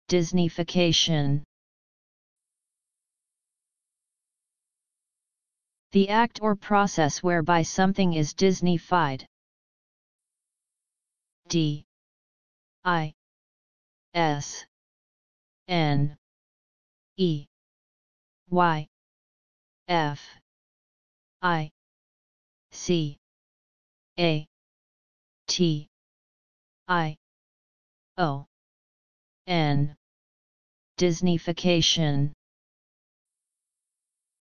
Disneyfication. The act or process whereby something is Disneyfied. D I S N E Y F I C A T I O N. Disneyfication.